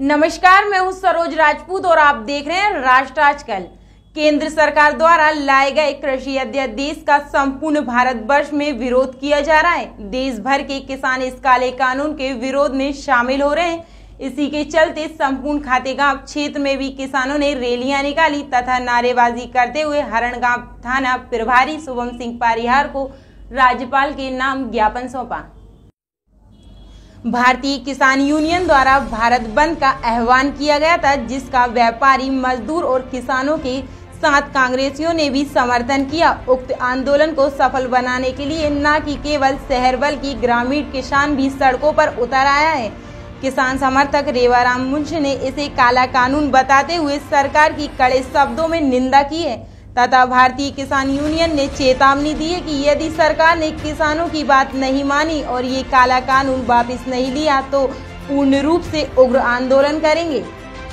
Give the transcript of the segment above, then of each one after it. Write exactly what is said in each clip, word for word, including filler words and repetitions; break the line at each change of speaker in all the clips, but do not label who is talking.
नमस्कार, मैं हूं सरोज राजपूत और आप देख रहे हैं राष्ट्र आजकल। केंद्र सरकार द्वारा लाए गए कृषि अध्यादेश का संपूर्ण भारत वर्ष में विरोध किया जा रहा है। देश भर के किसान इस काले कानून के विरोध में शामिल हो रहे हैं। इसी के चलते संपूर्ण खातेगांव क्षेत्र में भी किसानों ने रैलियां निकाली तथा नारेबाजी करते हुए हरणगांव थाना प्रभारी शुभम सिंह परिहार को राज्यपाल के नाम ज्ञापन सौंपा। भारतीय किसान यूनियन द्वारा भारत बंद का आह्वान किया गया था, जिसका व्यापारी, मजदूर और किसानों के साथ कांग्रेसियों ने भी समर्थन किया। उक्त आंदोलन को सफल बनाने के लिए न कि केवल शहर बल्कि ग्रामीण किसान भी सड़कों पर उतर आया है। किसान समर्थक रेवाराम मुंशी ने इसे काला कानून बताते हुए सरकार की कड़े शब्दों में निंदा की है तथा भारतीय किसान यूनियन ने चेतावनी दी है कि यदि सरकार ने किसानों की बात नहीं मानी और ये काला कानून वापस नहीं लिया तो पूर्ण रूप से उग्र आंदोलन करेंगे।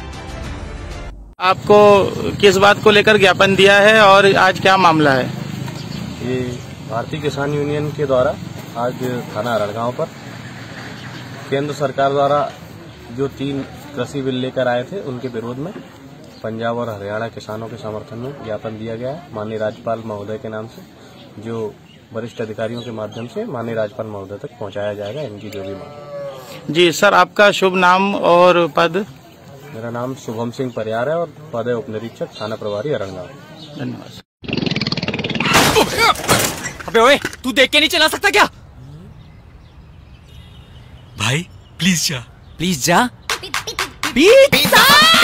आपको किस बात को लेकर ज्ञापन दिया है और आज क्या मामला है?
ये भारतीय किसान यूनियन के द्वारा आज थाना हरणगांव पर केंद्र सरकार द्वारा जो तीन कृषि बिल लेकर आए थे उनके विरोध में पंजाब और हरियाणा किसानों के समर्थन में ज्ञापन दिया गया है माननीय राज्यपाल महोदय के नाम से, जो वरिष्ठ अधिकारियों के माध्यम से माननीय राज्यपाल महोदय तक पहुंचाया जाएगा। इनकी जो भी मांग।
जी सर, आपका शुभ नाम और पद?
मेरा नाम शुभम सिंह परिहार है और पद है उप निरीक्षक थाना प्रभारी हरणगांव।
धन्यवाद।
अबे ओए, तू देख के नहीं चला सकता क्या? भाई प्लीज जा, प्लीज जा। पिज़्ज़ा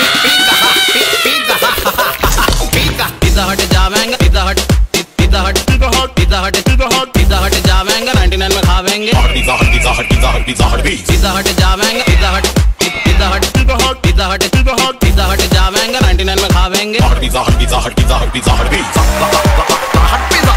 पिज़्ज़ा हट जावेंगे, Pizza Hut Pizza Hut Pizza Hut Pizza Hut Pizza Hut जावेंगे, निन्यानवे में खावेंगे। Pizza Hut Pizza Hut Pizza Hut Pizza Hut Pizza Hut जावेंगे, Pizza Hut Pizza Hut Pizza Hut Pizza Hut Pizza Hut जावेंगे, निन्यानवे में खावेंगे। Pizza Hut Pizza Hut Pizza Hut Pizza Hut Pizza Hut Pizza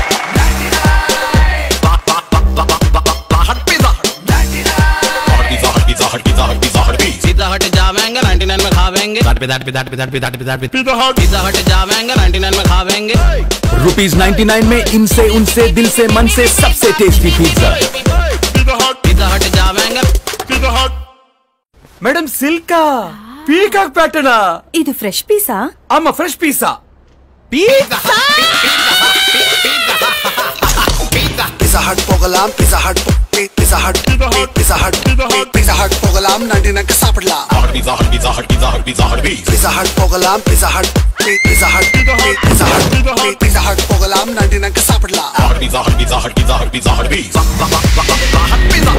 Pizza Hut जावेंगे, निन्यानवे में खावेंगे। दाट पे दाट पे दाट पे दाट पे दाट पे दाट पे पिज़्ज़ा हट पिज़्ज़ा हट जावेंगे, निन्यानवे में खावेंगे।
रुपीज नाइन्टी नाइन में इनसे उनसे दिल से मन से सबसे टेस्टी पिज़्ज़ा।
पिज़्ज़ा हट जावेंगे, पिज़्ज़ा हट।
మేడం సిల్కా పీకాక్ ప్యాటర్నా
ఇది ఫ్రెష్ పీసా?
అమ్మ ఫ్రెష్ పీసా
పిజ్జా
Pizza Hut పోగలాం Pizza Hut Pizza Hut Pizza Hut Pizza Hut పోగలాం ninety-nine కి సాపడలాం Pizza Hut Pizza Hut Pizza Hut Pizza Hut Pizza Hut పోగలాం Pizza Hut Pizza Hut Pizza Hut Pizza Hut పోగలాం ninety-nine కి సాపడలాం Pizza Hut Pizza Hut Pizza Hut Pizza Hut Pizza Hut Pizza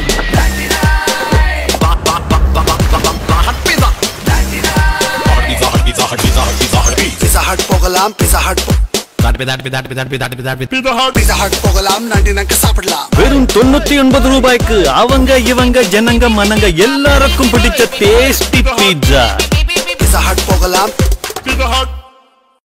Pizza Hut పోగలాం Pizza Hut
దాట్ పే దాట్ పే దాట్ పే దాట్ పే దాట్ పే దాట్ పే
Pizza Hut Pizza Hut போகலாம் ninety-nine க்கு சாப்பிடலாம்.
வெறும் தொண்ணூத்தி ஒன்பது ரூபாய்க்கு அவங்க இவங்க ஜனங்க மனங்க எல்லாருக்கும் பிடிச்ச டேஸ்டி பீட்சா.
Pizza Hut போகலாம்.
Pizza Hut